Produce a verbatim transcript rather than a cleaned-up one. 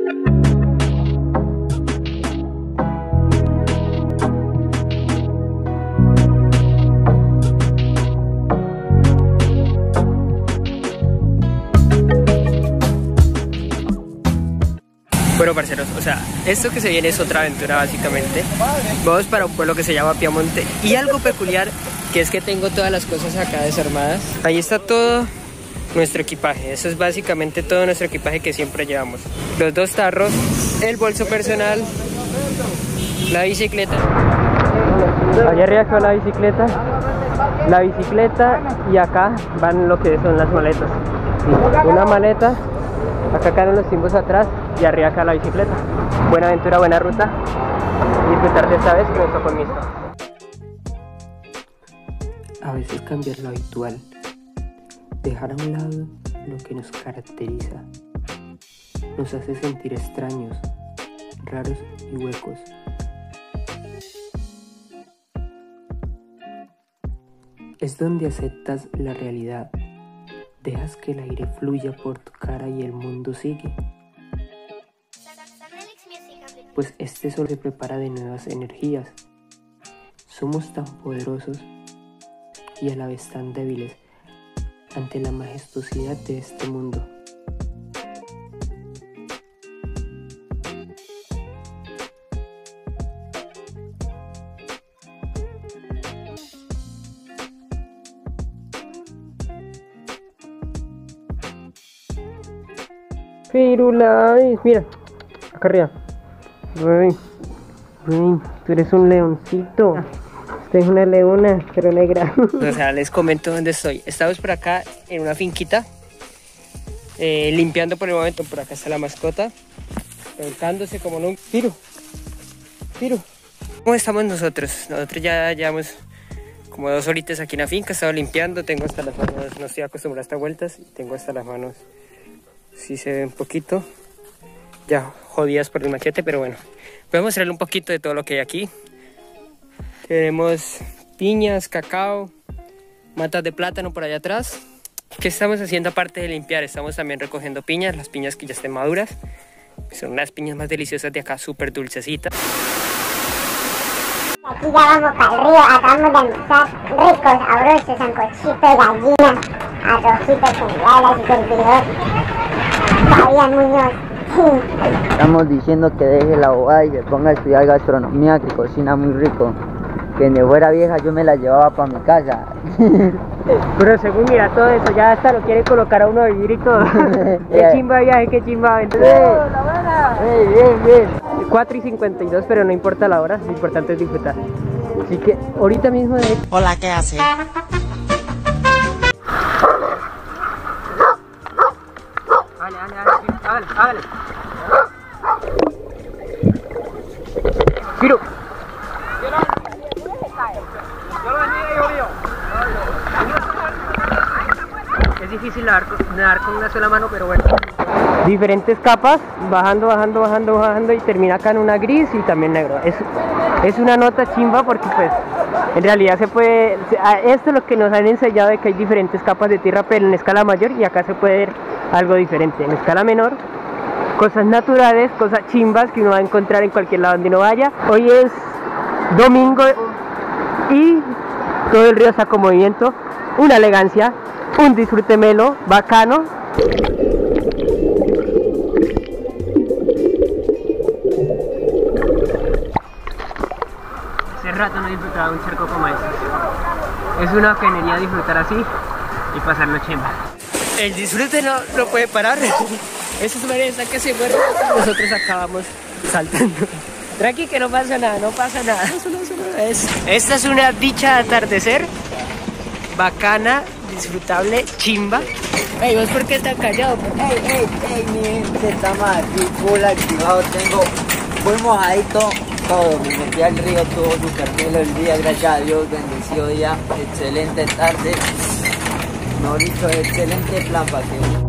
Bueno, parceros, o sea, esto que se viene es otra aventura básicamente. Vamos para un pueblo que se llama Piamonte. Y algo peculiar, que es que tengo todas las cosas acá desarmadas. Ahí está todo nuestro equipaje. Eso es básicamente todo nuestro equipaje que siempre llevamos. Los dos tarros, el bolso personal, la bicicleta. Allá arriba quedó la bicicleta, la bicicleta y acá van lo que son las maletas. Una maleta, acá quedan los timbos atrás y arriba acá la bicicleta. Buena aventura, buena ruta. Y disfrutar de esta vez que me tocó en mi estado. A veces cambiar lo habitual, dejar a un lado lo que nos caracteriza, nos hace sentir extraños, raros y huecos. Es donde aceptas la realidad, dejas que el aire fluya por tu cara y el mundo sigue. Pues este sol se prepara de nuevas energías. Somos tan poderosos y a la vez tan débiles ante la majestuosidad de este mundo. Firulais, mira, acá arriba. Rey, Rey, tú eres un leoncito. Usted es una leona, pero negra. O sea, les comento dónde estoy. Estamos por acá en una finquita, eh, limpiando por el momento. Por acá está la mascota, revolcándose como un Firu. Firu. ¿Cómo estamos nosotros? Nosotros ya llevamos como dos horitas aquí en la finca. He estado limpiando, tengo hasta las manos, no estoy acostumbrado a estas vueltas. Y tengo hasta las manos, sí se ve un poquito ya jodidas por el machete, pero bueno, voy a mostrarle un poquito de todo lo que hay aquí. Tenemos piñas, cacao, matas de plátano por allá atrás. ¿Qué estamos haciendo aparte de limpiar? Estamos también recogiendo piñas, las piñas que ya estén maduras. Son las piñas más deliciosas de acá, súper dulcecitas. Aquí ya vamos para el río, acabamos de almorzar ricos, sabrosos, sancochito de gallina, arrocito con galas y servidor. Fabián Muñoz. Estamos diciendo que deje la bobada y se ponga a estudiar gastronomía, que cocina muy rico. Que de fuera vieja yo me la llevaba para mi casa. Pero según mira todo eso, ya hasta lo quiere colocar a uno a vivir y todo. Qué chimba viaje, qué chimba. Entonces, hey, bien, bien. cuatro y cincuenta y dos, pero no importa la hora, lo importante es disfrutar. Así que ahorita mismo de... Hola, ¿qué hace? Hágale, hágale. Firu. Es difícil nadar, nadar con una sola mano, pero bueno. Diferentes capas, bajando, bajando, bajando, bajando y termina acá en una gris y también negro. Es, es una nota chimba porque pues en realidad se puede, esto es lo que nos han enseñado, de que hay diferentes capas de tierra, pero en escala mayor, y acá se puede ver algo diferente. En escala menor, cosas naturales, cosas chimbas que uno va a encontrar en cualquier lado donde uno vaya. Hoy es domingo y todo el río está con movimiento, una elegancia, un disfrute melo, bacano. Hace rato no disfrutaba un charco como este. Es una canería disfrutar así y pasarlo chimba. El disfrute no, no puede parar. Esas mareas están casi muertas. Nosotros acabamos saltando. Tranqui, que no pasa nada, no pasa nada. Es, esta es una dicha de atardecer. Bacana, disfrutable, chimba. Ey, ¿vos por qué estás callado? Ey, ey, ey, mi gente está más aquí, full activado, tengo muy mojadito todo, me metí al río, todo súper melo el día, gracias a Dios, bendecido día, excelente tarde, no dicho, excelente plan para que